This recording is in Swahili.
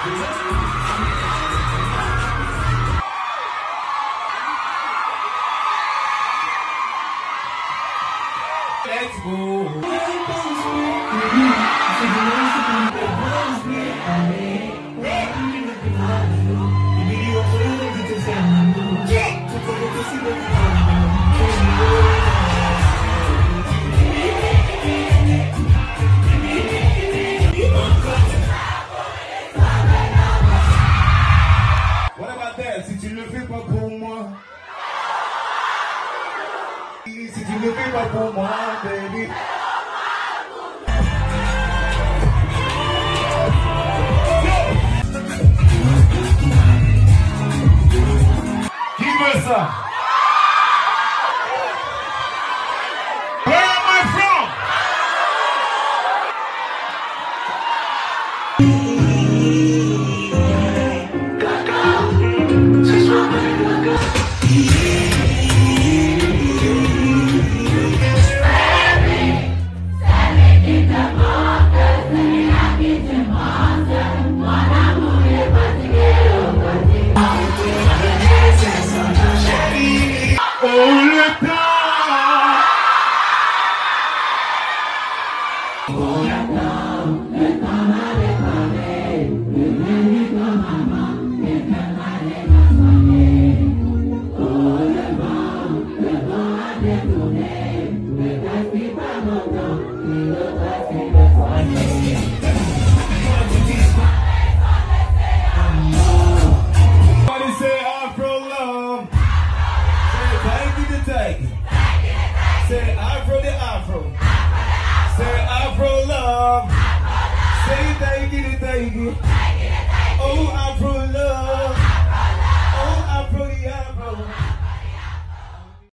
Let's go. What about that? Si tu ne le fais pas pour moi. Si tu ne le fais pas pour moi, baby. Qui veut ça? Where am I from? Say Afro the Afro. Say Afro love. Say thank you, thank you.